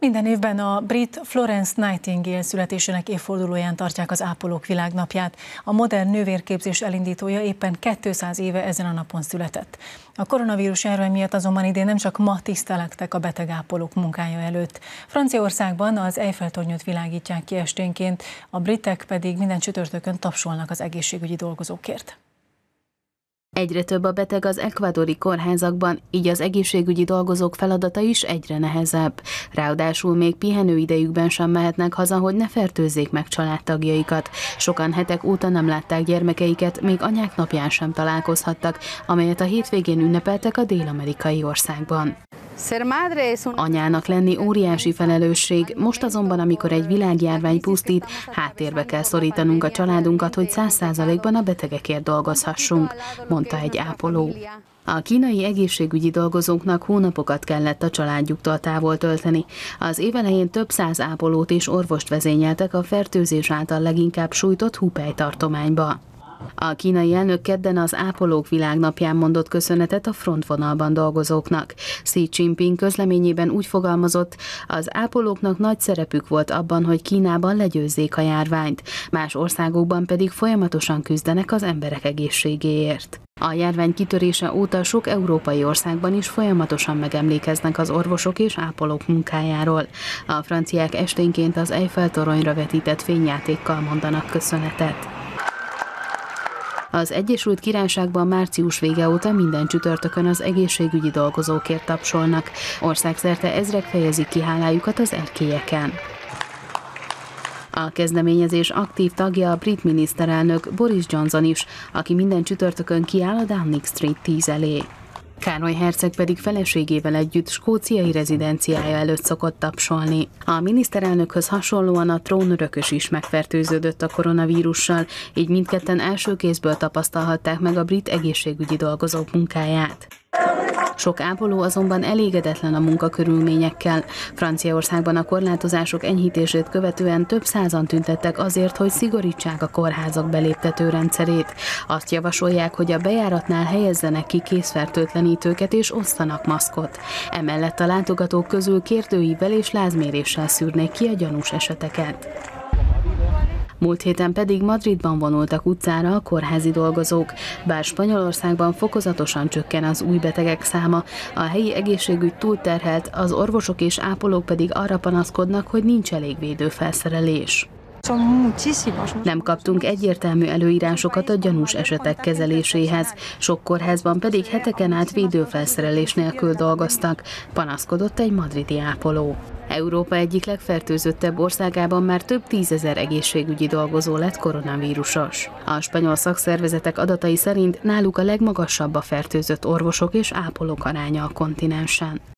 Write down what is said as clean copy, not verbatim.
Minden évben a brit Florence Nightingale születésének évfordulóján tartják az ápolók világnapját. A modern nővérképzés elindítója éppen 200 éve ezen a napon született. A koronavírus járvány miatt azonban idén nem csak ma tisztelegtek a betegápolók munkája előtt. Franciaországban az Eiffel-tornyot világítják ki esténként, a britek pedig minden csütörtökön tapsolnak az egészségügyi dolgozókért. Egyre több a beteg az ekvádori kórházakban, így az egészségügyi dolgozók feladata is egyre nehezebb. Ráadásul még pihenőidejükben sem mehetnek haza, hogy ne fertőzzék meg családtagjaikat. Sokan hetek óta nem látták gyermekeiket, még anyák napján sem találkozhattak, amelyet a hétvégén ünnepeltek a dél-amerikai országban. Anyának lenni óriási felelősség, most azonban, amikor egy világjárvány pusztít, háttérbe kell szorítanunk a családunkat, hogy 100%-ban a betegekért dolgozhassunk, mondta egy ápoló. A kínai egészségügyi dolgozóknak hónapokat kellett a családjuktól távol tölteni. Az év elején több száz ápolót és orvost vezényeltek a fertőzés által leginkább sújtott Hubei tartományba. A kínai elnök kedden az ápolók világnapján mondott köszönetet a frontvonalban dolgozóknak. Xi Jinping közleményében úgy fogalmazott, az ápolóknak nagy szerepük volt abban, hogy Kínában legyőzzék a járványt, más országokban pedig folyamatosan küzdenek az emberek egészségéért. A járvány kitörése óta sok európai országban is folyamatosan megemlékeznek az orvosok és ápolók munkájáról. A franciák esténként az Eiffel-toronyra vetített fényjátékkal mondanak köszönetet. Az Egyesült Királyságban március vége óta minden csütörtökön az egészségügyi dolgozókért tapsolnak. Országszerte ezrek fejezik ki hálájukat az erkélyeken. A kezdeményezés aktív tagja a brit miniszterelnök Boris Johnson is, aki minden csütörtökön kiáll a Downing Street 10 elé. Károly herceg pedig feleségével együtt skóciai rezidenciája előtt szokott tapsolni. A miniszterelnökhöz hasonlóan a trónörökös is megfertőződött a koronavírussal, így mindketten első kézből tapasztalhatták meg a brit egészségügyi dolgozók munkáját. Sok ápoló azonban elégedetlen a munkakörülményekkel. Franciaországban a korlátozások enyhítését követően több százan tüntettek azért, hogy szigorítsák a kórházak beléptető rendszerét. Azt javasolják, hogy a bejáratnál helyezzenek ki kézfertőtlenítőket és osztanak maszkot. Emellett a látogatók közül kérdőívvel és lázméréssel szűrnék ki a gyanús eseteket. Múlt héten pedig Madridban vonultak utcára a kórházi dolgozók. Bár Spanyolországban fokozatosan csökken az új betegek száma, a helyi egészségügy túlterhelt, az orvosok és ápolók pedig arra panaszkodnak, hogy nincs elég védőfelszerelés. Nem kaptunk egyértelmű előírásokat a gyanús esetek kezeléséhez, sok kórházban pedig heteken át védőfelszerelés nélkül dolgoztak, panaszkodott egy madridi ápoló. Európa egyik legfertőzöttebb országában már több tízezer egészségügyi dolgozó lett koronavírusos. A spanyol szakszervezetek adatai szerint náluk a legmagasabb a fertőzött orvosok és ápolók aránya a kontinensen.